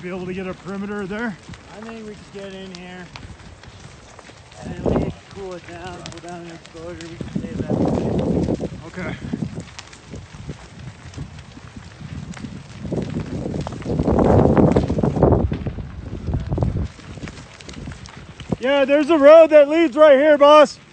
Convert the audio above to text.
be able to get a perimeter there? I think we just get in here and at least cool it down, pull down the exposure. We can save that. Okay. Yeah, there's a road that leads right here, boss.